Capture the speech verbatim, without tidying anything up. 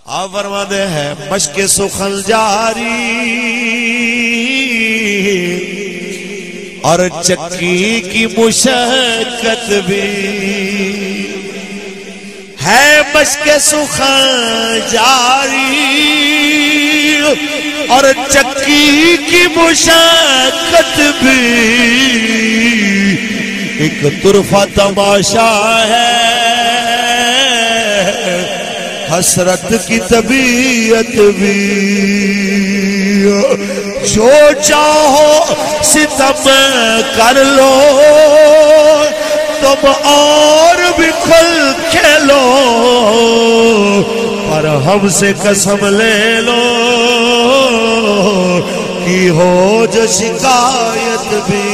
आप फरमाते हैं मशके सुखल जारी और चक्की की मुशक्कत भी है। मशके सुखल जारी और चक्की की मुशक्कत भी एक तुरफा तमाशा है। हसरत की तबीयत भी जो चाहो सितम कर लो तुम और भी खुल खेलो पर हमसे कसम ले लो कि हो जो शिकायत भी